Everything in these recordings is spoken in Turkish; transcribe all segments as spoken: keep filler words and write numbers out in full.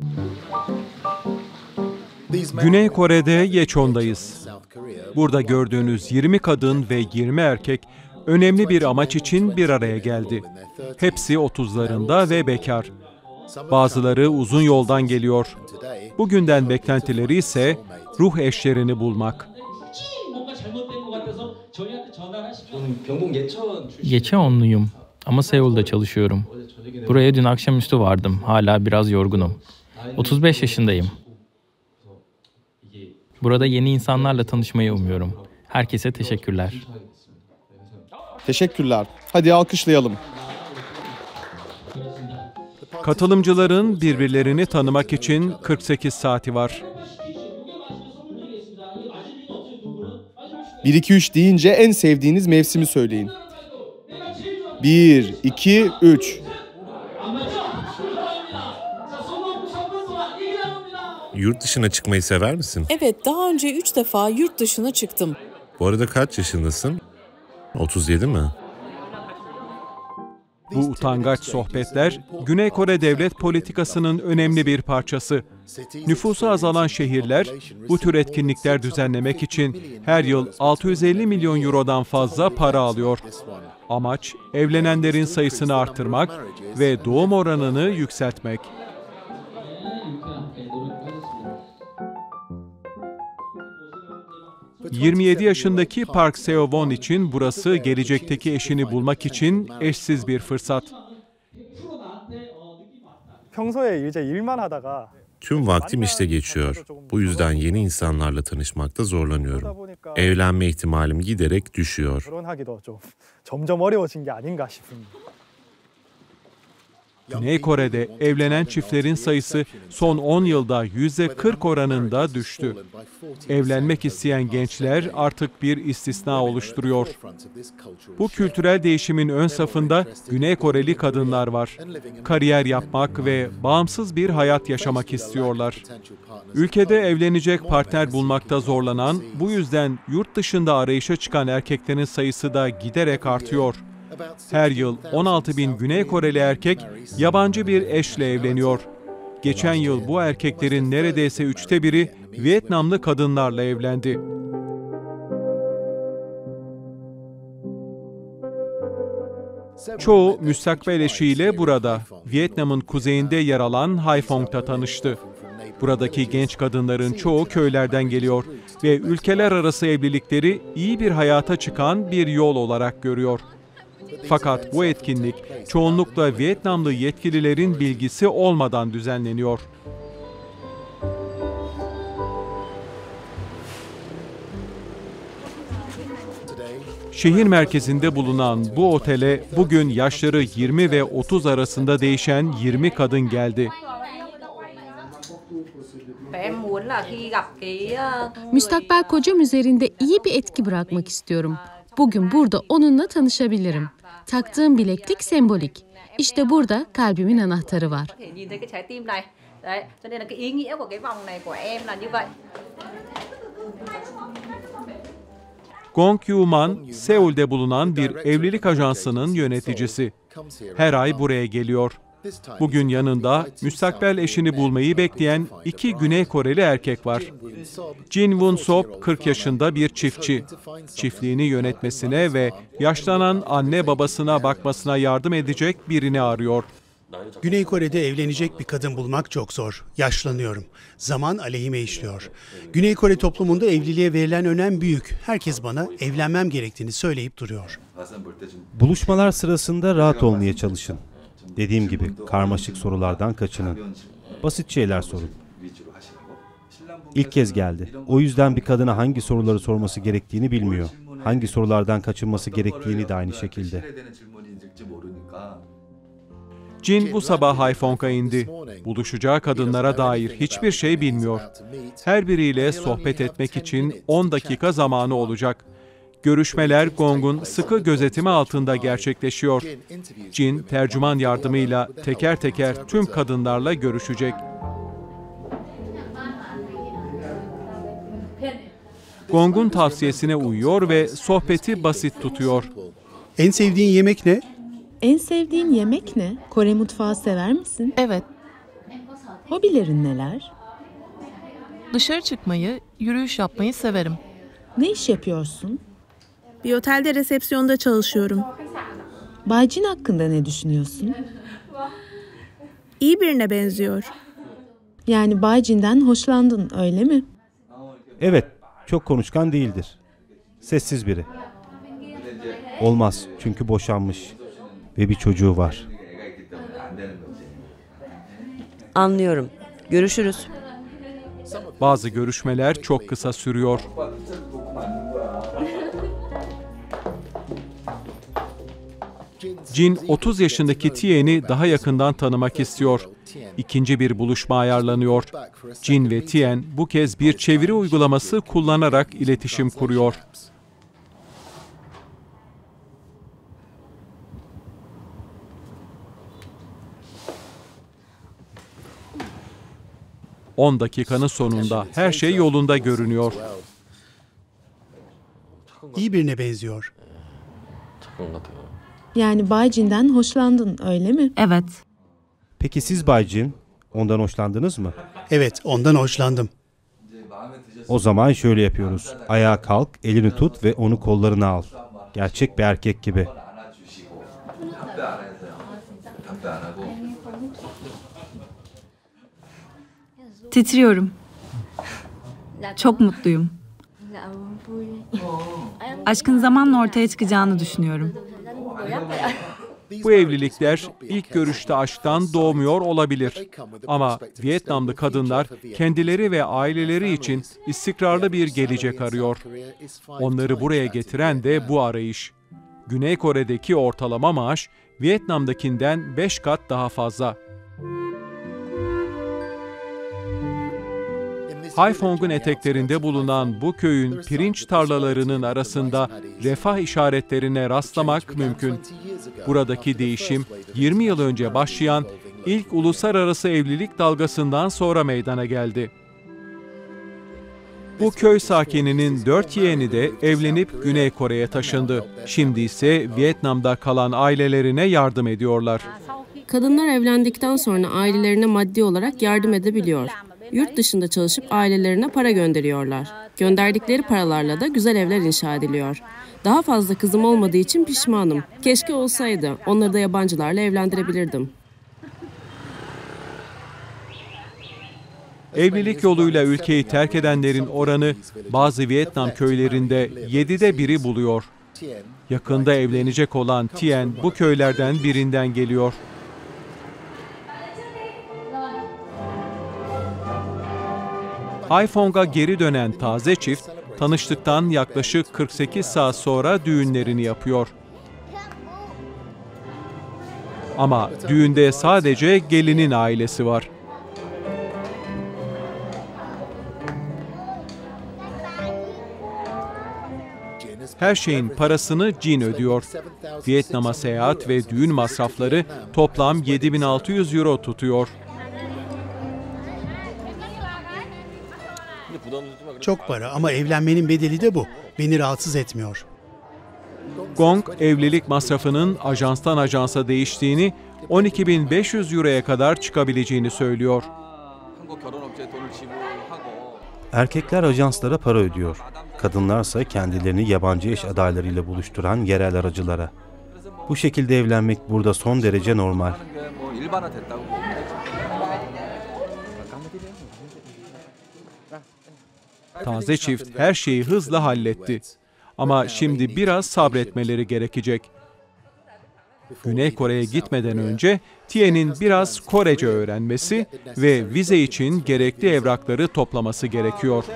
Güney Kore'de Yecheon'dayız. Burada gördüğünüz yirmi kadın ve yirmi erkek önemli bir amaç için bir araya geldi. Hepsi otuzlarında ve bekar. Bazıları uzun yoldan geliyor. Bugünden beklentileri ise ruh eşlerini bulmak. Yecheonluyum ama Seul'da çalışıyorum. Buraya dün akşamüstü vardım. Hala biraz yorgunum. otuz beş yaşındayım. Burada yeni insanlarla tanışmayı umuyorum. Herkese teşekkürler. Teşekkürler. Hadi alkışlayalım. Katılımcıların birbirlerini tanımak için kırk sekiz saati var. bir iki üç deyince en sevdiğiniz mevsimi söyleyin. bir iki üç. Yurt dışına çıkmayı sever misin? Evet, daha önce üç defa yurt dışına çıktım. Bu arada kaç yaşındasın? otuz yedi mi? Bu utangaç sohbetler, Güney Kore devlet politikasının önemli bir parçası. Nüfusu azalan şehirler, bu tür etkinlikler düzenlemek için her yıl altı yüz elli milyon eurodan fazla para alıyor. Amaç, evlenenlerin sayısını artırmak ve doğum oranını yükseltmek. yirmi yedi yaşındaki Park Seo-won için burası gelecekteki eşini bulmak için eşsiz bir fırsat. Tüm vaktim işte geçiyor. Bu yüzden yeni insanlarla tanışmakta zorlanıyorum. Evlenme ihtimalim giderek düşüyor. Güney Kore'de evlenen çiftlerin sayısı son on yılda yüzde kırk oranında düştü. Evlenmek isteyen gençler artık bir istisna oluşturuyor. Bu kültürel değişimin ön safında Güney Koreli kadınlar var. Kariyer yapmak ve bağımsız bir hayat yaşamak istiyorlar. Ülkede evlenecek partner bulmakta zorlanan, bu yüzden yurt dışında arayışa çıkan erkeklerin sayısı da giderek artıyor. Her yıl on altı bin Güney Koreli erkek yabancı bir eşle evleniyor. Geçen yıl bu erkeklerin neredeyse üçte biri Vietnamlı kadınlarla evlendi. Çoğu müstakbel eşiyle burada, Vietnam'ın kuzeyinde yer alan Haiphong'da tanıştı. Buradaki genç kadınların çoğu köylerden geliyor ve ülkeler arası evlilikleri iyi bir hayata çıkan bir yol olarak görüyor. Fakat bu etkinlik çoğunlukla Vietnamlı yetkililerin bilgisi olmadan düzenleniyor. Şehir merkezinde bulunan bu otele bugün yaşları yirmi ve otuz arasında değişen yirmi kadın geldi. Müstakbel kocam üzerinde iyi bir etki bırakmak istiyorum. Bugün burada onunla tanışabilirim. Taktığım bileklik sembolik. İşte burada kalbimin anahtarı var. Gong Yoo-man, Seul'de bulunan bir evlilik ajansının yöneticisi. Her ay buraya geliyor. Bugün yanında müstakbel eşini bulmayı bekleyen iki Güney Koreli erkek var. Jin Won-sop kırk yaşında bir çiftçi. Çiftliğini yönetmesine ve yaşlanan anne babasına bakmasına yardım edecek birini arıyor. Güney Kore'de evlenecek bir kadın bulmak çok zor. Yaşlanıyorum. Zaman aleyhime işliyor. Güney Kore toplumunda evliliğe verilen önem büyük. Herkes bana evlenmem gerektiğini söyleyip duruyor. Buluşmalar sırasında rahat olmaya çalışın. Dediğim gibi karmaşık sorulardan kaçının. Basit şeyler sorun. İlk kez geldi. O yüzden bir kadına hangi soruları sorması gerektiğini bilmiyor. Hangi sorulardan kaçınması gerektiğini de aynı şekilde. Jin bu sabah Haiphong'a indi. Buluşacağı kadınlara dair hiçbir şey bilmiyor. Her biriyle sohbet etmek için on dakika zamanı olacak. Görüşmeler Gong'un sıkı gözetimi altında gerçekleşiyor. Jin, tercüman yardımıyla teker teker tüm kadınlarla görüşecek. Gong'un tavsiyesine uyuyor ve sohbeti basit tutuyor. En sevdiğin yemek ne? En sevdiğin yemek ne? Kore mutfağı sever misin? Evet. Hobilerin neler? Dışarı çıkmayı, yürüyüş yapmayı severim. Ne iş yapıyorsun? Bir otelde resepsiyonda çalışıyorum. Bay Jin hakkında ne düşünüyorsun? İyi birine benziyor. Yani Bay Jin'den hoşlandın, öyle mi? Evet, çok konuşkan değildir. Sessiz biri. Olmaz çünkü boşanmış ve bir çocuğu var. Anlıyorum. Görüşürüz. Bazı görüşmeler çok kısa sürüyor. Jin otuz yaşındaki Tien'i daha yakından tanımak istiyor. İkinci bir buluşma ayarlanıyor. Jin ve Tien bu kez bir çeviri uygulaması kullanarak iletişim kuruyor. on dakikanın sonunda her şey yolunda görünüyor. İyi birine benziyor. Yani Bay Jin'den hoşlandın, öyle mi? Evet. Peki siz Bay Jin, ondan hoşlandınız mı? Evet, ondan hoşlandım. O zaman şöyle yapıyoruz. Ayağa kalk, elini tut ve onu kollarına al. Gerçek bir erkek gibi. Titriyorum. Çok mutluyum. Aşkın zamanla ortaya çıkacağını düşünüyorum. Bu evlilikler ilk görüşte aşktan doğmuyor olabilir. Ama Vietnamlı kadınlar kendileri ve aileleri için istikrarlı bir gelecek arıyor. Onları buraya getiren de bu arayış. Güney Kore'deki ortalama maaş Vietnam'dakinden beş kat daha fazla. Haiphong'un eteklerinde bulunan bu köyün pirinç tarlalarının arasında refah işaretlerine rastlamak mümkün. Buradaki değişim yirmi yıl önce başlayan ilk uluslararası evlilik dalgasından sonra meydana geldi. Bu köy sakininin dört yeğeni de evlenip Güney Kore'ye taşındı. Şimdi ise Vietnam'da kalan ailelerine yardım ediyorlar. Kadınlar evlendikten sonra ailelerine maddi olarak yardım edebiliyor. Yurt dışında çalışıp ailelerine para gönderiyorlar. Gönderdikleri paralarla da güzel evler inşa ediliyor. Daha fazla kızım olmadığı için pişmanım. Keşke olsaydı. Onları da yabancılarla evlendirebilirdim. Evlilik yoluyla ülkeyi terk edenlerin oranı bazı Vietnam köylerinde yedide biri buluyor. Yakında evlenecek olan Tien bu köylerden birinden geliyor. Haiphong'a geri dönen taze çift, tanıştıktan yaklaşık kırk sekiz saat sonra düğünlerini yapıyor. Ama düğünde sadece gelinin ailesi var. Her şeyin parasını Jin ödüyor. Vietnam'a seyahat ve düğün masrafları toplam yedi bin altı yüz euro tutuyor. Çok para ama evlenmenin bedeli de bu. Beni rahatsız etmiyor. Gong, evlilik masrafının ajanstan ajansa değiştiğini, on iki bin beş yüz euroya kadar çıkabileceğini söylüyor. Erkekler ajanslara para ödüyor. Kadınlarsa kendilerini yabancı eş adaylarıyla buluşturan yerel aracılara. Bu şekilde evlenmek burada son derece normal. Taze çift her şeyi hızla halletti. Ama şimdi biraz sabretmeleri gerekecek. Güney Kore'ye gitmeden önce Tien'in biraz Korece öğrenmesi ve vize için gerekli evrakları toplaması gerekiyor.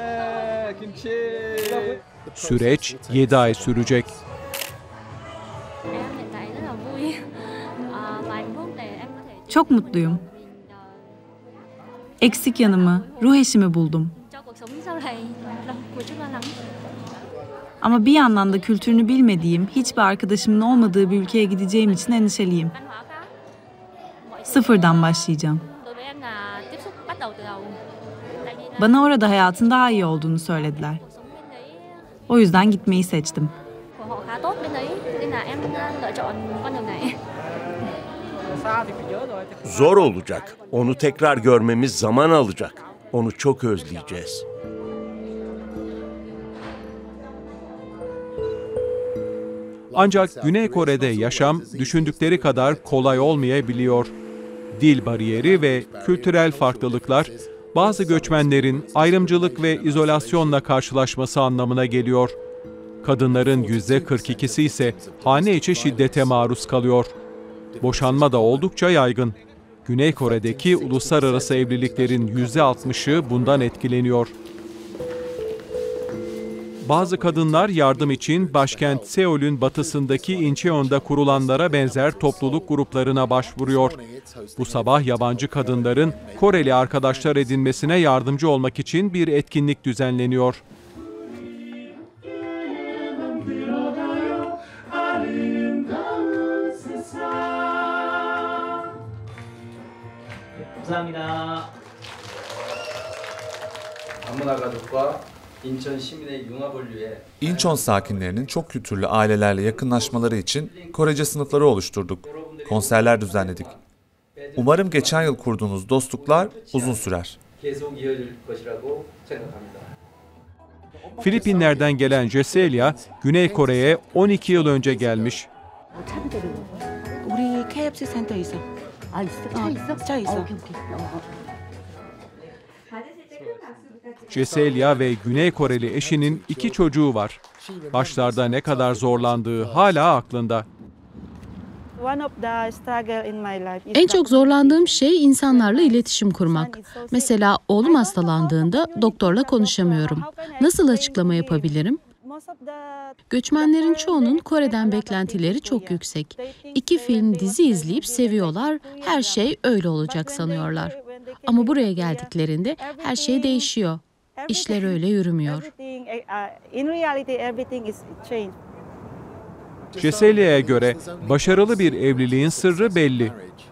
Süreç yedi ay sürecek. Çok mutluyum. Eksik yanımı, ruh eşimi buldum. Ama bir yandan da kültürünü bilmediğim, hiçbir arkadaşımın olmadığı bir ülkeye gideceğim için endişeliyim. Sıfırdan başlayacağım. Bana orada hayatın daha iyi olduğunu söylediler. O yüzden gitmeyi seçtim. Zor olacak. Onu tekrar görmemiz zaman alacak. Onu çok özleyeceğiz. Ancak Güney Kore'de yaşam düşündükleri kadar kolay olmayabiliyor. Dil bariyeri ve kültürel farklılıklar bazı göçmenlerin ayrımcılık ve izolasyonla karşılaşması anlamına geliyor. Kadınların yüzde kırk ikisi ise hane içi şiddete maruz kalıyor. Boşanma da oldukça yaygın. Güney Kore'deki uluslararası evliliklerin yüzde altmışı bundan etkileniyor. Bazı kadınlar yardım için başkent Seul'ün batısındaki Incheon'da kurulanlara benzer topluluk gruplarına başvuruyor. Bu sabah yabancı kadınların Koreli arkadaşlar edinmesine yardımcı olmak için bir etkinlik düzenleniyor. İncheon sakinlerinin çok kültürlü ailelerle yakınlaşmaları için Korece sınıfları oluşturduk. Konserler düzenledik. Umarım geçen yıl kurduğunuz dostluklar uzun sürer. Filipinler'den gelen Ceselia, Güney Kore'ye on iki yıl önce gelmiş. Ceselia ve Güney Koreli eşinin iki çocuğu var. Başlarda ne kadar zorlandığı hala aklında. En çok zorlandığım şey insanlarla iletişim kurmak. Mesela oğlum hastalandığında doktorla konuşamıyorum. Nasıl açıklama yapabilirim? Göçmenlerin çoğunun Kore'den beklentileri çok yüksek. İki film, dizi izleyip seviyorlar, her şey öyle olacak sanıyorlar. Ama buraya geldiklerinde her şey değişiyor. İşler öyle yürümüyor. Ceselia'ya göre başarılı bir evliliğin sırrı belli.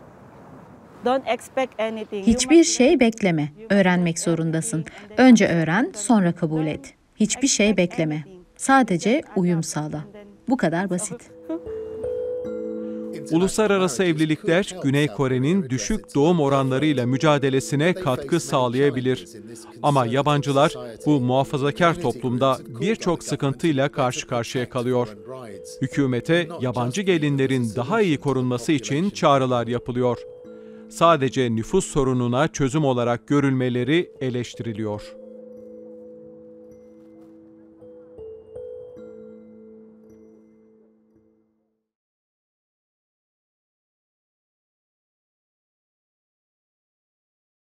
Hiçbir şey bekleme. Öğrenmek zorundasın. Önce öğren, sonra kabul et. Hiçbir şey bekleme. Sadece uyum sağla. Bu kadar basit. Uluslararası evlilikler Güney Kore'nin düşük doğum oranlarıyla mücadelesine katkı sağlayabilir. Ama yabancılar bu muhafazakar toplumda birçok sıkıntıyla karşı karşıya kalıyor. Hükümete yabancı gelinlerin daha iyi korunması için çağrılar yapılıyor. Sadece nüfus sorununa çözüm olarak görülmeleri eleştiriliyor.